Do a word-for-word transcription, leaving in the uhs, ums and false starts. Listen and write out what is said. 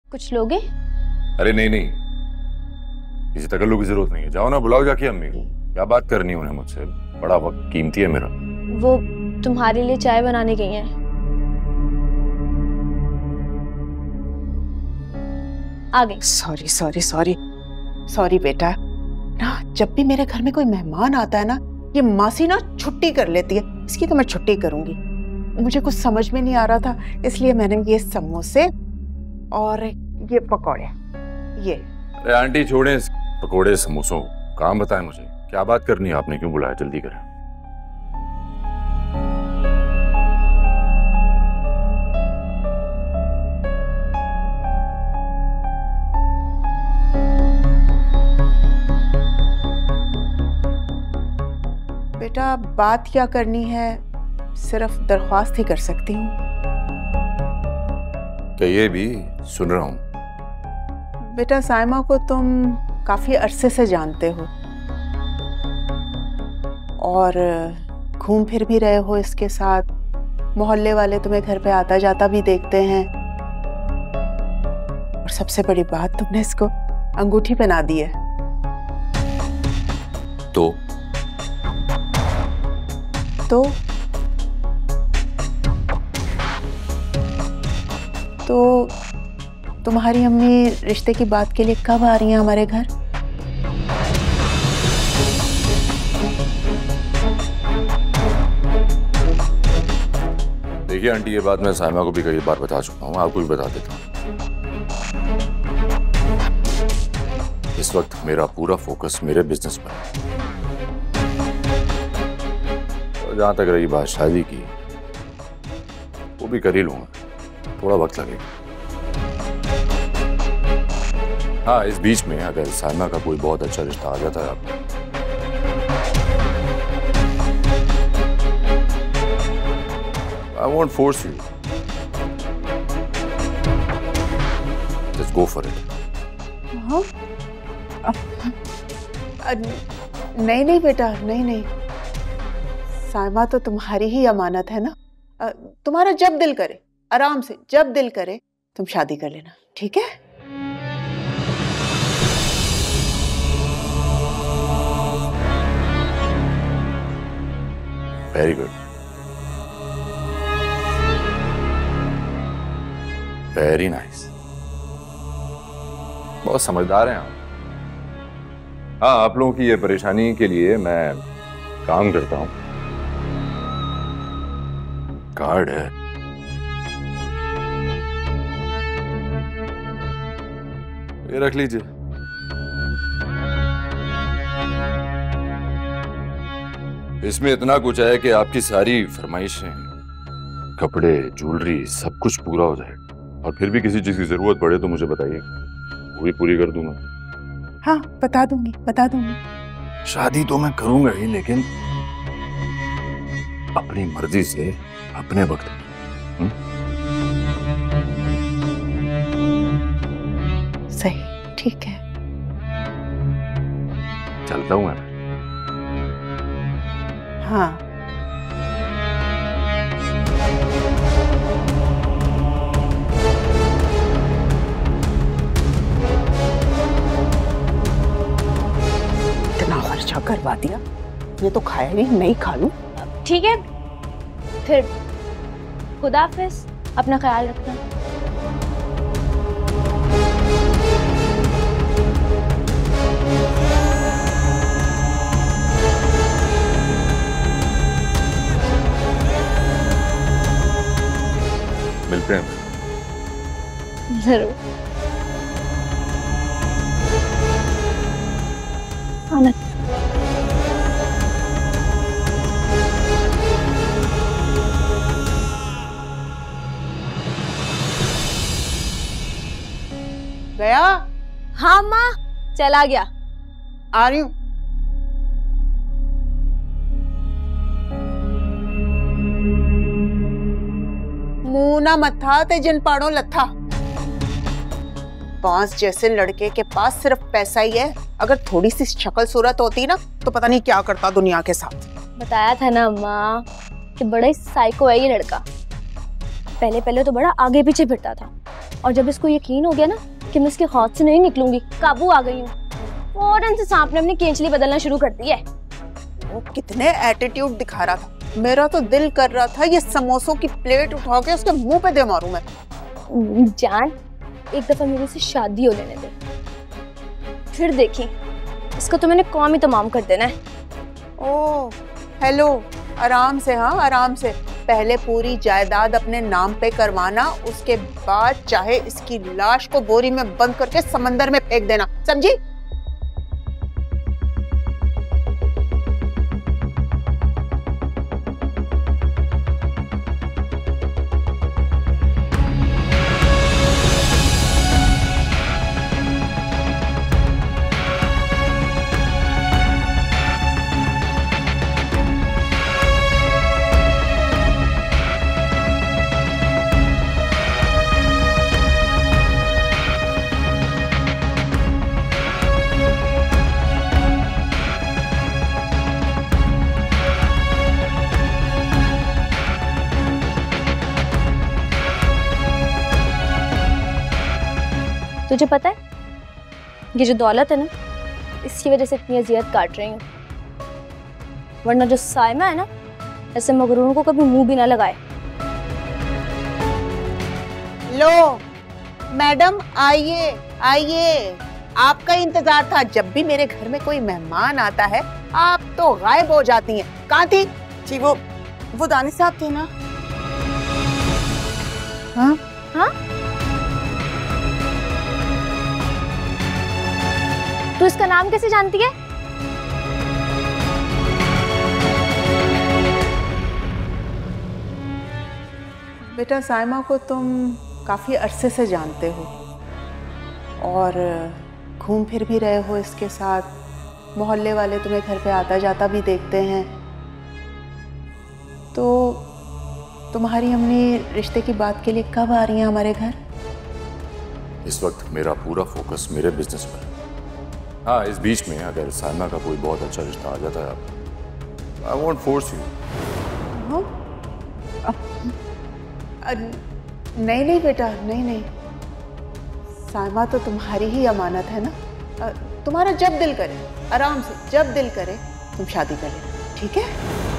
कुछ लोगे? अरे नहीं नहीं, किसी तकल्लुफ़ की जरूरत नहीं है। जाओ ना, बुलाओ जाके अम्मी को। क्या बात करनी है उन्हें मुझसे? बड़ा वक्त कीमती है मेरा। वो तुम्हारे लिए चाय बनाने गई हैं। आ गई। सॉरी सॉरी सॉरी सॉरी बेटा ना, जब भी मेरे घर में कोई मेहमान आता है ना, ये मासी ना छुट्टी कर लेती है। इसकी तो मैं छुट्टी करूंगी। मुझे कुछ समझ में नहीं आ रहा था, इसलिए मैंने ये समोसे और ये पकौड़े ये। अरे आंटी छोड़े पकौड़े समोसों, काम बताएं मुझे। क्या बात करनी है? आपने क्यों बुलाया? जल्दी करें। बेटा बात क्या करनी है, सिर्फ दरख्वास्त ही कर सकती हूँ। कहिए भी, सुन रहा हूँ। बेटा साइमा को तुम काफी अरसे से जानते हो और घूम फिर भी रहे हो इसके साथ। मोहल्ले वाले तुम्हें घर पे आता जाता भी देखते हैं और सबसे बड़ी बात, तुमने इसको अंगूठी पहना दी है। तो तो तो तुम्हारी अम्मी रिश्ते की बात के लिए कब आ रही हैं हमारे घर? देखिए आंटी, ये बात मैं साइमा को भी कई बार बता चुका हूँ, आपको भी बता देता हूँ। इस वक्त मेरा पूरा फोकस मेरे बिजनेस पर है। और जहां तक रही बात शादी की, वो भी कर ही लूंगा, थोड़ा वक्त लगेगा। हाँ, इस बीच में अगर साइमा का कोई बहुत अच्छा रिश्ता आ जाता है आपको, I won't force you. Just go for it. हाँ? नहीं नहीं बेटा, नहीं नहीं, साइमा तो तुम्हारी ही अमानत है ना। तुम्हारा जब दिल करे, आराम से जब दिल करे तुम शादी कर लेना, ठीक है? Very good, very nice. बहुत समझदार हैं आप। हाँ, आप लोगों की ये परेशानी के लिए मैं काम करता हूं। कार्ड है, ये रख लीजिए। इसमें इतना कुछ है कि आपकी सारी फरमाइशें, कपड़े, ज्वेलरी, सब कुछ पूरा हो जाए। और फिर भी किसी चीज की जरूरत पड़े तो मुझे बताइए, वो भी पूरी कर दूंगा। हाँ बता दूंगी, बता दूंगी। शादी तो मैं करूंगा ही, लेकिन अपनी मर्जी से, अपने वक्त में। सही, ठीक है। चलता हूँ मैं। हाँ इतना खर्चा करवा दिया, ये तो खाया नहीं, नहीं खा लूं। ठीक है, फिर खुदा हाफिज, अपना ख्याल रखना। मिलते हैं। जरूर। आना। गया? हाँ माँ, चला गया। आ रही हूँ। मुंह ना मत्था ते जिन पाड़ो लथा। बांस जैसे लड़के के पास सिर्फ पैसा ही है। अगर थोड़ी सी शक्ल सूरत होती ना तो पता नहीं क्या करता दुनिया के साथ। बताया था ना अम्मा कि बड़ा ही साइको है ये लड़का। पहले पहले तो बड़ा आगे पीछे फिरता था, और जब इसको यकीन हो गया ना कि मैं इसके हाथ से नहीं निकलूंगी, काबू आ गई हूँ, फौरन से सांप ने अपनी केंचली बदलना शुरू कर दी है। वो कितने एटीट्यूड दिखा रहा था, मेरा तो दिल कर रहा था ये समोसों की प्लेट उठा के उसके मुंह पे दे मारूं मैं। जान, एक दफा मेरे से शादी हो लेने दे, फिर देखी इसको तो मैंने कौम ही तमाम कर देना है। ओ हेलो, आराम से, हाँ आराम से। पहले पूरी जायदाद अपने नाम पे करवाना, उसके बाद चाहे इसकी लाश को बोरी में बंद करके समंदर में फेंक देना, समझी? तुझे पता है ये जो दौलत है ना, इसकी वजह से इतनी अजियत काट रही हूँ, वरना जो साइमा है ना, ऐसे मगरूरों को कभी मुंह भी ना लगाए। लो मैडम, आइए आइए, आपका इंतजार था। जब भी मेरे घर में कोई मेहमान आता है आप तो गायब हो जाती हैं। कहाँ थी? जी वो वो दानिश साहब थे ना। हाँ हाँ, तू इसका नाम कैसे जानती है? बेटा, साइमा को तुम काफी अरसे से जानते हो और घूम फिर भी रहे हो इसके साथ, मोहल्ले वाले तुम्हें घर पे आता जाता भी देखते हैं। तो तुम्हारी अम्मी रिश्ते की बात के लिए कब आ रही हैं हमारे घर? इस वक्त मेरा पूरा फोकस मेरे बिजनेस पर है। हाँ, इस बीच में अगर साइमा का कोई बहुत अच्छा रिश्ता आ जाता है, आई वोंट फोर्स यू। नहीं नहीं बेटा, नहीं नहीं, साइमा तो तुम्हारी ही अमानत है ना। आ, तुम्हारा जब दिल करे, आराम से जब दिल करे तुम शादी कर लेना, ठीक है?